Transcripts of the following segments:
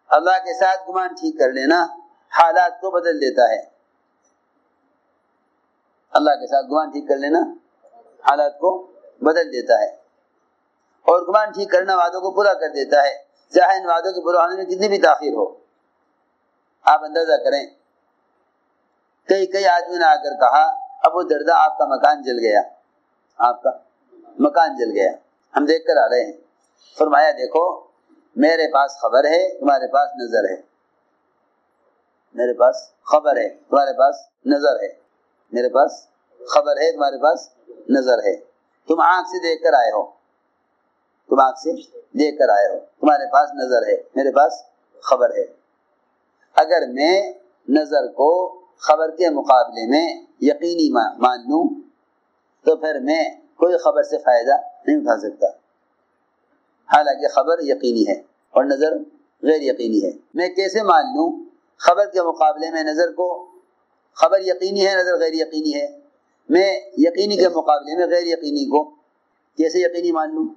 اللہ کے ساتھ گمان ٹھیک کر لینا حالات کو بدل دیتا ہے. اللہ کے ساتھ گمان ٹھیک کر لینا حالات کو بدل دیتا ہے. اور گمان ٹھیک کرنا وعدوں کو پورا کر دیتا ہے، چاہے ان وعدوں کے پورا ہونے میں کتنی بھی تاخیر ہو. آپ اندازہ کریں، کئی آدمی نے آ کر کہا ابو درداء آپ کا مکان جل گیا، آپ کا مکان جل گیا، ہم دیکھ کر آ رہے ہیں. فرمایا دیکھو میرے پاس خبر ہے، تمہارے پاس نظر ہے. میرے پاس خبر ہے، تمہارے پاس نظر ہے. میرے پاس خبر ہے، تمہارے پاس نظر ہے. تم آنکھ سے دیکھ کر آئے ہو، تم آنکھ سے دیکھ کر آئے ہو، تمہارے پاس نظر ہے، میرے پاس خبر ہے. اگر میں نظر کو خبر کے مقابلے میں یقینی مان لوں تو پھر میں کوئی خبر سے فائدہ نہیں اٹھا سکتا، حالانکہ خبر یقینی ہے اور نظر غیر یقینی ہے. میں کیسے مان لوں خبر کے مقابلے میں نظر کو؟ خبر یقینی ہے، نظر غیر یقینی ہے. میں یقینی کے مقابلے میں غیر یقینی کو کیسے یقینی مان لوں؟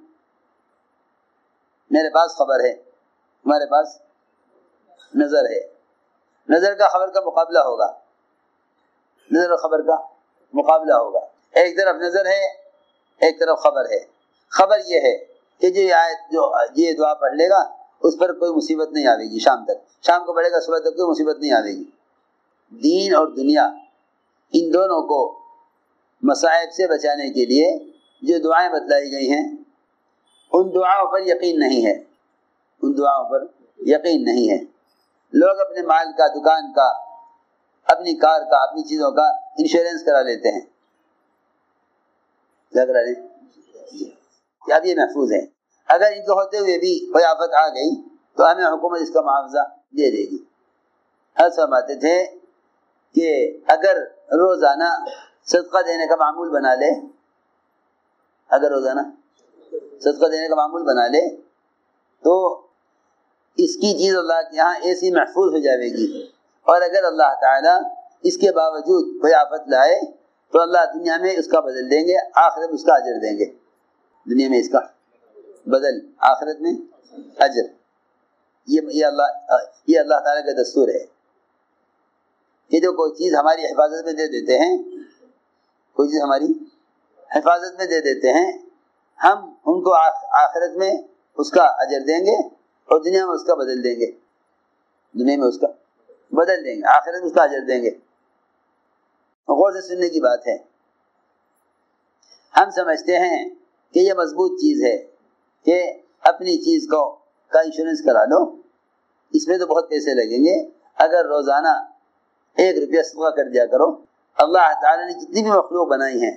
میرے پاس خبر ہے، تمہارے پاس نظر ہے. نظر کا خبر کا مقابلہ ہوگا، نظر اور خبر کا مقابلہ ہوگا. ایک طرف نظر ہے، ایک طرف خبر ہے. خبر یہ ہے کہ جو یہ دعا پڑھ لے گا اس پر کوئی مصیبت نہیں آئے گی شام تک، شام کو پڑھے گا صبح تک کوئی مصیبت نہیں آئے گی. دین اور دنیا ان دونوں کو مصائب سے بچانے کے لیے جو دعائیں بتلائی گئی ہیں ان دعاؤں پر یقین نہیں ہے، ان دعاؤں پر یقین نہیں ہے. لوگ اپنے مال کا، دکان کا، اپنی کار کا، اپنی چیزوں کا انشورنس کرا لیتے ہیں. کیا کرا لیں؟ اب یہ محفوظ ہے. اگر ان کو ہوتے ہوئے بھی کوئی آفت آ گئی تو ہمیں حکومت اس کا معاوضہ دے دے گی. حضرت فرماتے تھے کہ اگر روزانہ صدقہ دینے کا معمول بنا لے، اگر روزانہ صدقہ دینے کا معمول بنا لے تو اس کی چیز اللہ کے یہاں ایسی محفوظ ہو جائے گی. اور اگر اللہ تعالیٰ اس کے باوجود کوئی آفت لائے تو اللہ دنیا میں اس کا بدل دیں گے، آخرت میں اس کا اجر دیں گے. دنیا میں اس کا بدل، آخرت میں اجر. یہ اللہ تعالیٰ کا دستور ہے کہ جو کوئی چیز ہماری حفاظت میں دے دیتے ہیں، کوئی چیز ہماری حفاظت میں دے دیتے ہیں، ہم ان کو آخرت میں اس کا اجر دیں گے اور دنیا میں اس کا بدل دیں گے. دنیا میں اس کا بدل دیں گے، آخرت میں اس کا اجر دیں گے. غور سے سننے کی بات ہے. ہم سمجھتے ہیں کہ یہ مضبوط چیز ہے کہ اپنی چیز کا انشورنس کرا لو، اس میں تو بہت پیسے لگیں گے. اگر روزانہ 1 روپیہ صدقہ کر دیا کرو. اللہ تعالیٰ نے جتنی بھی مخلوق بنائی ہیں،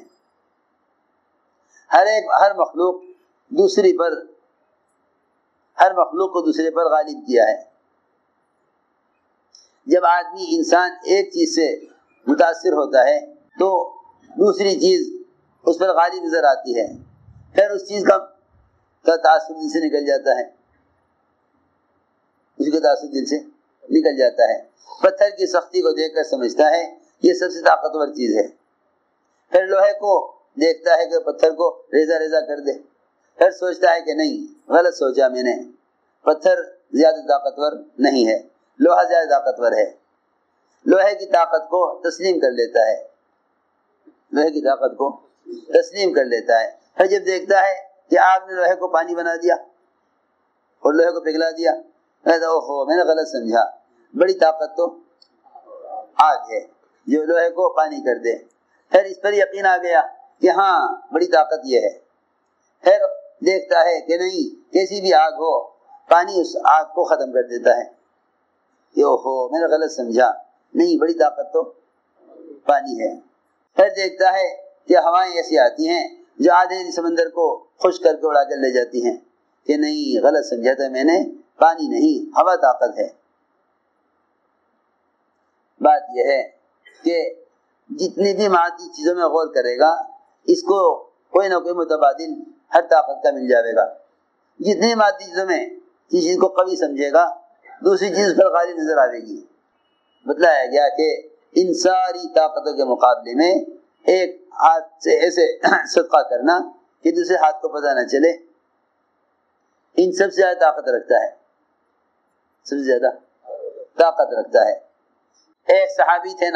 ہر مخلوق کو دوسرے پر غالب کیا ہے. جب آدمی انسان ایک چیز سے متاثر ہوتا ہے تو دوسری چیز اس پر غالب نظر آتی ہے، پھر اس چیز کا تاثر دل سے نکل جاتا ہے، اس کا تاثر دل سے نکل جاتا ہے. پتھر کی سختی کو دیکھ کر سمجھتا ہے یہ سب سے طاقتور چیز ہے. پھر لوہے کو دیکھتا ہے کہ پتھر کو ریزہ ریزہ کر دے، پھر سوچتا ہے کہ نہیں، غلط سوچا میں نے، پتھر زیادہ طاقتور نہیں ہے، لوہا زیادہ طاقتور ہے. لوہے کی طاقت کو تسلیم کر لیتا ہے، لوہے کی طاقت کو تسلیم کر لیتا ہے. پھر جب دیکھتا ہے کہ آگ نے لوہے کو پانی بنا دیا اور لوہے کو پگھلا دیا، کہتا اوہو میں نے غلط سمجھا، بڑی طاقت تو آگ ہے جو لوہے کو پانی کر دے. پھر اس پر یقین آ گیا کہ ہاں بڑی طاقت یہ ہے. پھر دیکھتا ہے کہ نہیں، کیسی بھی آگ ہو پانی اس آگ کو ختم کر دیتا ہے. کہ اوہو میں نے غلط سمجھا، نہیں بڑی طاقت تو پانی ہے. پھر دیکھتا ہے کہ ہوائیں ایسی آتی ہیں جو آدھے سمندر کو خشک کر کے اڑا کر لے جاتی ہیں، کہ نہیں غلط سمجھا تھا میں نے، پانی نہیں ہوا طاقت ہے. بات یہ ہے کہ جتنی بھی مادی چیزوں میں غور کرے گا اس کو کوئی نہ کوئی متبادل ہر طاقت کا مل جائے گا. جتنی مادی چیزوں میں کسی چیز کو قوی سمجھے گا دوسری چیز پر غالب نظر آئے گی. بتلایا گیا کہ ان ساری طاقتوں کے مقابلے میں ایک ہاتھ سے ایسے صدقہ کرنا کہ دوسرے ہاتھ کو پتہ نہ چلے، ان سب سے زیادہ طاقت رکھتا ہے، سب سے زیادہ طاقت رکھتا ہے۔ ایک صحابی تھے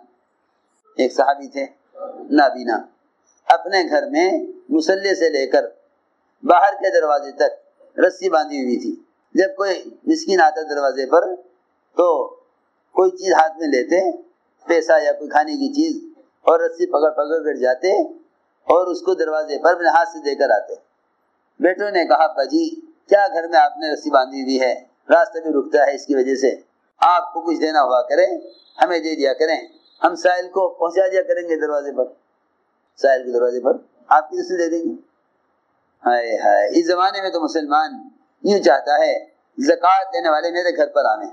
نابینا، اپنے گھر میں مصلے سے لے کر باہر کے دروازے تک رسی باندھی ہوئی تھی۔ جب کوئی مسکین آتا دروازے پر تو کوئی چیز ہاتھ میں لیتے، پیسہ یا کوئی کھانے کی چیز، اور رسی پکڑ کر جاتے اور اس کو دروازے پر اپنے ہاتھ سے دے کر آتے۔ بیٹوں نے کہا ابا جی کیا گھر میں آپ نے رسی باندھی ہوئی ہے، راستہ بھی رکتا ہے، اس کی وجہ سے آپ کو کچھ دینا ہوا کرے ہمیں دے دیا کریں، ہم سائل کو پہنچا دیا کریں گے دروازے پر، سائل کے دروازے پر آپ کی رسی دے دیں گے۔ ہائے ہائے، اس زمانے میں تو مسلمان یوں چاہتا ہے زکوٰۃ دینے والے میرے گھر پر آنے،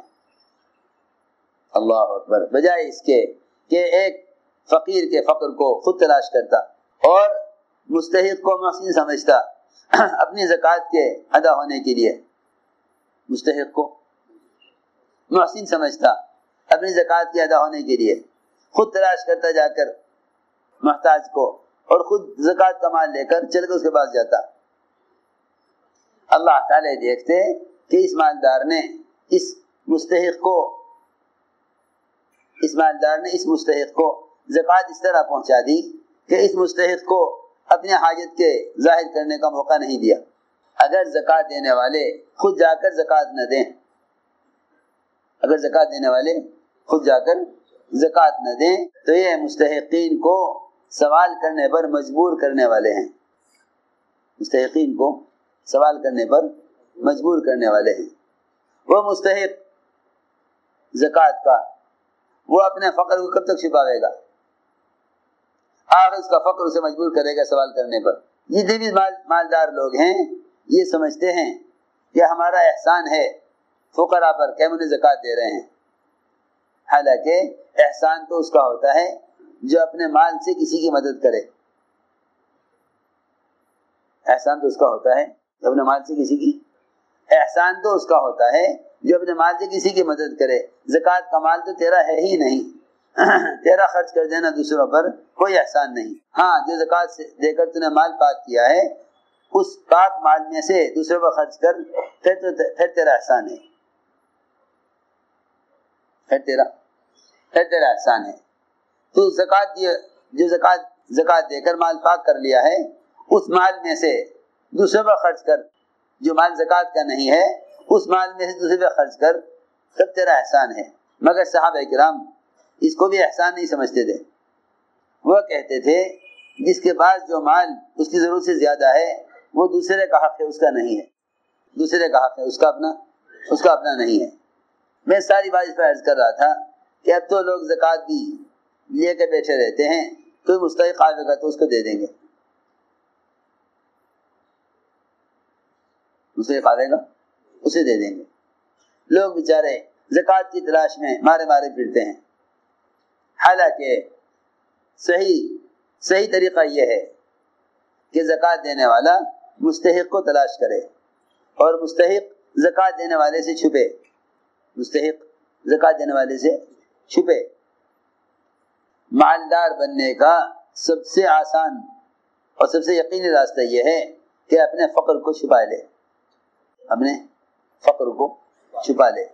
اللہ اکبر، بجائے اس کے کہ ایک فقیر کے فقر کو خود تلاش کرتا اور مستحق کو محسن سمجھتا اپنی زکوٰۃ کے ادا ہونے کے لیے، مستحق کو محسن سمجھتا اپنی زکوٰۃ کے ادا ہونے کے لیے، خود تلاش کرتا جا کر محتاج کو اور خود زکوٰۃ کا مال لے کر چل کر اس کے پاس جاتا۔ اللہ تعالی دیکھتے کہ اس مالدار نے اس مستحق کو زکوٰۃ اس طرح پہنچا دی کہ اس مستحق کو اپنے حاجت کے ظاہر کرنے کا موقع نہیں دیا۔ اگر زکوٰۃ دینے والے خود جا کر زکوٰۃ نہ دیں، تو یہ مستحقین کو سوال کرنے پر مجبور کرنے والے ہیں، وہ مستحق زکوٰۃ کا وہ اپنے فقر کو کب تک چھپاوے گا؟ آخر اس کا فقر اسے مجبور کرے گا سوال کرنے پر۔ جتنے بھی مالدار لوگ ہیں یہ سمجھتے ہیں کہ ہمارا احسان ہے فقراء پر کہ ہم انہیں زکوٰۃ دے رہے ہیں، حالانکہ احسان تو اس کا ہوتا ہے جو اپنے مال سے کسی کی مدد کرے، احسان تو اس کا ہوتا ہے جو اپنے مال سے کسی کی مدد کرے۔ زکوٰۃ کا مال تو تیرا ہے ہی نہیں، تیرا خرچ کر دینا دوسروں پر کوئی احسان نہیں۔ ہاں، جو زکوٰۃ سے دے کر تو نے مال پاک کیا ہے اس پاک مال میں سے دوسروں پر خرچ کر، پھر تیرا احسان ہے، پھر تیرا احسان ہے۔ تو زکوٰۃ دے کر مال پاک کر لیا ہے، اس مال میں سے دوسروں پر خرچ کر، جو مال زکوٰۃ کا نہیں ہے اس مال میں سے دوسرے پر خرچ کر، تب تیرا احسان ہے۔ مگر صحابہ کرام اس کو بھی احسان نہیں سمجھتے تھے، وہ کہتے تھے جس کے پاس جو مال اس کی ضرورت سے زیادہ ہے وہ دوسرے کا حق ہے، اس کا نہیں ہے، اس کا اپنا نہیں ہے۔ میں ساری بات اس پر عرض کر رہا تھا کہ اب تو لوگ زکوٰۃ بھی لے کے بیٹھے رہتے ہیں، کوئی مستحق آئے گا تو اس کو دے دیں گے، مستحق آئے گا اسے دے دیں گے۔ لوگ بیچارے زکوٰۃ کی تلاش میں مارے پھرتے ہیں، حالانکہ صحیح طریقہ یہ ہے کہ زکوٰۃ دینے والا مستحق کو تلاش کرے اور مستحق زکوٰۃ دینے والے سے چھپے۔ مالدار بننے کا سب سے آسان اور سب سے یقینی راستہ یہ ہے کہ اپنے فقر کو چھپا لے،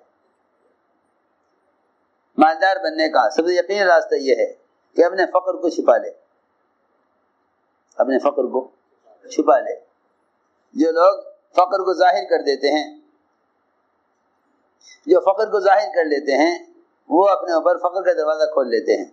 مالدار بننے کا سب سے یقینی راستہ یہ ہے کہ اپنے فقر کو چھپا لے۔ جو لوگ فقر کو ظاہر کر دیتے ہیں، وہ اپنے اوپر فقر کا دروازہ کھول لیتے ہیں۔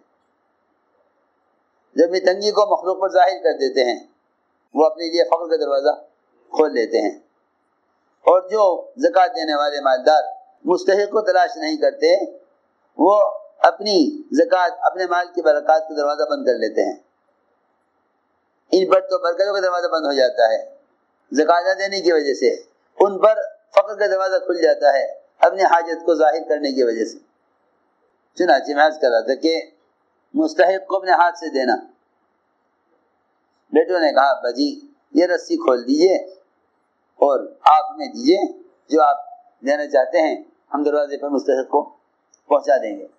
جو اپنی تنگی کو مخلوق پر ظاہر کر دیتے ہیں وہ اپنے لیے فقر کا دروازہ کھول لیتے ہیں۔ اور جو زکوٰۃ دینے والے مالدار مستحق کو تلاش نہیں کرتے، وہ اپنی زکوٰۃ، اپنے مال کی برکات کا دروازہ بند کر لیتے ہیں۔ ان پر تو برکتوں کا دروازہ بند ہو جاتا ہے، زکوٰۃ نہ دینے کی وجہ سے ان پر فقر کا دروازہ کھل جاتا ہے اپنی حاجت کو ظاہر کرنے کی وجہ سے۔ چنانچہ میں عرض کر رہا تھا کہ مستحق کو اپنے ہاتھ سے دینا۔ بیٹوں نے کہا ابا جی یہ رسی کھول دیجئے اور آپ ہمیں دیجئے جو آپ دینا چاہتے ہیں، ہم دروازے پر مستحق کو پہنچا دیں گے۔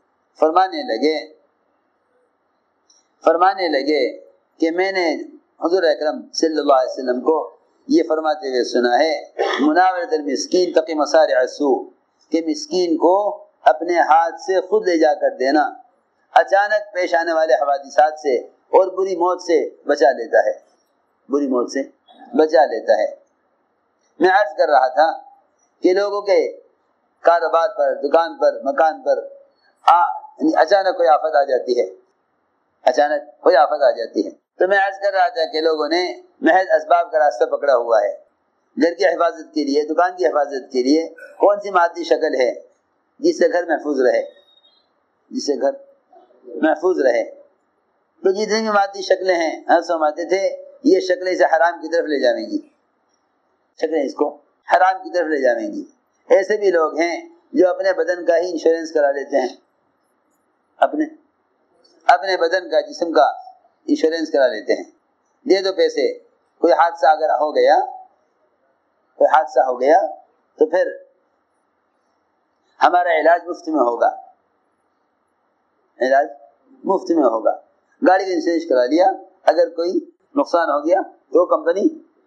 فرمانے لگے کہ میں نے حضور اکرم صلی اللہ علیہ وسلم کو یہ فرماتے ہوئے سنا ہے، مناورۃ المسکین تقی مصارع السوء، کہ مسکین کو اپنے ہاتھ سے خود لے جا کر دینا اچانک پیش آنے والے حوادثات سے اور بری موت سے بچا لیتا ہے، بری موت سے بچا لیتا ہے۔ میں عرض کر رہا تھا کہ لوگوں کے کاروبار پر، دکان پر، مکان پر اچانک کوئی آفت آ جاتی ہے، اچانک کوئی آفت آ جاتی ہے، تو میں عرض کر رہا تھا کہ لوگوں نے محض اسباب کا راستہ پکڑا ہوا ہے۔ گھر کی حفاظت کے لیے، دکان کی حفاظت کے لیے کون سی مادی شکل ہے جس سے گھر محفوظ رہے، جس سے گھر محفوظ رہے؟ تو جتنی بھی مادی شکلیں ہیں، ہم سمجھتے تھے یہ شکلیں اسے حرام کی طرف لے جائیں گی، شکلیں اس کو حرام کی طرف لے جائیں گی۔ ایسے بھی لوگ ہیں جو اپنے بدن کا ہی انشورنس کرا لیتے ہیں، اپنے بدن کا، جسم کا انشورنس کرا لیتے ہیں، دے دو پیسے، کوئی حادثہ اگر ہو گیا، کوئی حادثہ ہو گیا تو پھر ہمارا علاج مفت میں ہوگا، علاج مفت میں ہوگا۔ گاڑی کا انشورنس کرا لیا، اگر کوئی نقصان ہو گیا تو کمپنی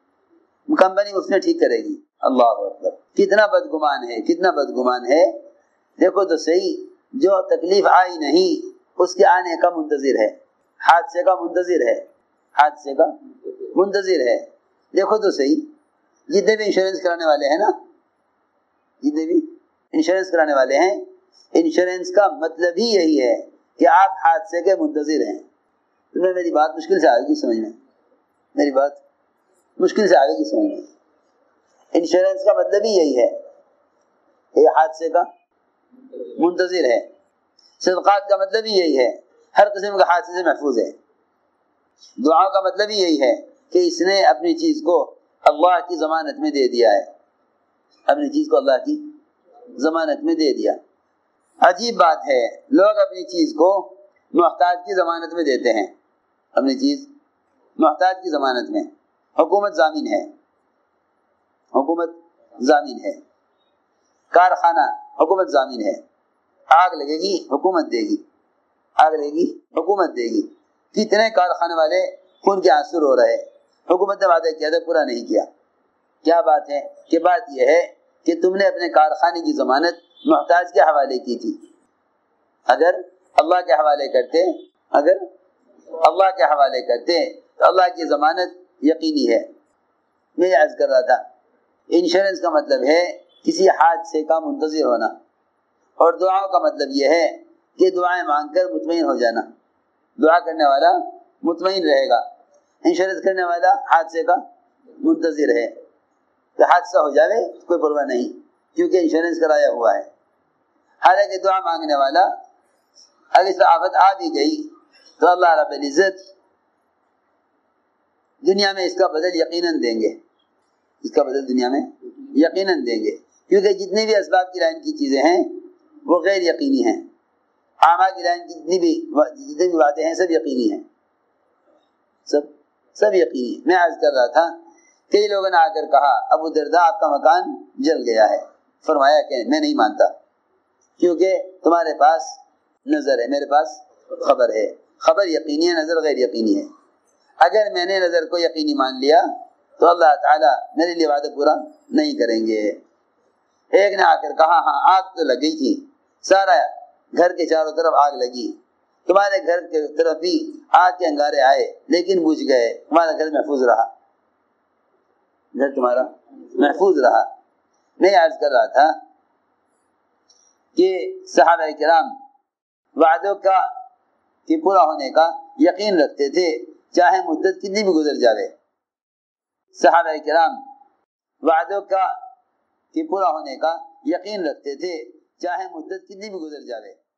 اس میں ٹھیک کرے گی۔ اللہ اکبر، کتنا بدگمان ہے، کتنا بدگمان ہے۔ دیکھو تو صحیح، جو تکلیف آئی نہیں اس کے آنے کا منتظر ہے، حادثے کا منتظر ہے، حادثے کا منتظر ہے۔ دیکھو تو صحیح، جتنے بھی انشورنس کرانے والے ہیں نا، جتنے بھی انشورنس کرانے والے ہیں، انشورنس کا مطلب ہی یہی ہے کہ آپ حادثے کے منتظر ہیں۔ تمہیں میری بات مشکل سے آئے گی سمجھ میں، میری بات مشکل سے آئے گی سمجھ میں۔ انشورنس کا مطلب ہی یہی ہے، یہ حادثے کا منتظر ہے۔ صدقات کا مطلب ہی یہی ہے، ہر قسم کے حادثے سے محفوظ ہے۔ دعا کا مطلب ہی یہی ہے کہ اس نے اپنی چیز کو اللہ کی ضمانت میں دے دیا ہے، اپنی چیز کو اللہ کی ضمانت میں دے دیا۔ عجیب بات ہے، لوگ اپنی چیز کو محتاج کی ضمانت میں دیتے ہیں، اپنی چیز محتاج کی ضمانت میں۔ حکومت ضامن ہے، حکومت ضامن ہے، کارخانہ حکومت ضامن ہے، آگ لگے گی حکومت دے گی، آگ لگے گی حکومت دے گی۔ کتنے کارخانے والے خون کے آنسو رو رہے، حکومت نے وعدہ کیا تھا، پورا نہیں کیا۔ کیا بات ہے؟ کہ بات یہ ہے کہ تم نے اپنے کارخانے کی ضمانت محتاج کے حوالے کی تھی، اگر اللہ کے حوالے کرتے، اگر اللہ کے حوالے کرتے تو اللہ کی ضمانت یقینی ہے۔ میں یہ عرض کر رہا تھا، انشورنس کا مطلب ہے کسی حادثے کا منتظر ہونا، اور دعاؤں کا مطلب یہ ہے کہ دعائیں مانگ کر مطمئن ہو جانا۔ دعا کرنے والا مطمئن رہے گا، انشورنس کرنے والا حادثے کا منتظر ہے کہ حادثہ ہو جائے کوئی پرواہ نہیں، کیونکہ انشورنس کرایا ہوا ہے۔ حالانکہ دعا مانگنے والا اگر اس آفت آ بھی گئی تو اللہ رب العزت دنیا میں اس کا بدل یقیناً دیں گے، اس کا بدل دنیا میں یقیناً دیں گے، کیونکہ جتنی بھی اسباب کی لائن کی چیزیں ہیں وہ غیر یقینی ہیں، اعمال کی لائن کی جتنے بھی وعدے ہیں سب یقینی ہیں، سب یقینی ہیں۔ میں عرض کر رہا تھا، کئی لوگوں نے آ کر کہا ابو درداء آپ کا مکان جل گیا ہے، فرمایا کہ میں نہیں مانتا، کیونکہ تمہارے پاس نظر ہے، میرے پاس خبر ہے، خبر یقینی ہے، نظر غیر یقینی ہے۔ اگر میں نے نظر کو یقینی مان لیا تو اللہ تعالیٰ میرے لیے وعدہ پورا نہیں کریں گے۔ ایک نے آ کر کہا ہاں آگ تو لگ گئی تھی، سارا گھر کے چاروں طرف آگ لگی، تمہارے گھر کی طرف بھی آگ کے انگارے آئے لیکن بجھ گئے، تمہارا گھر محفوظ رہا، گھر تمہارا محفوظ رہا۔ میں عرض کر رہا تھا کہ صحابہ کرام وعدوں کا کہ پورا ہونے کا یقین رکھتے تھے، چاہے مدت کتنی بھی گزر جاوے۔ صحابہ کرام وعدوں کا کہ پورا ہونے کا یقین رکھتے تھے، چاہے مدت کتنی بھی گزر جاوے۔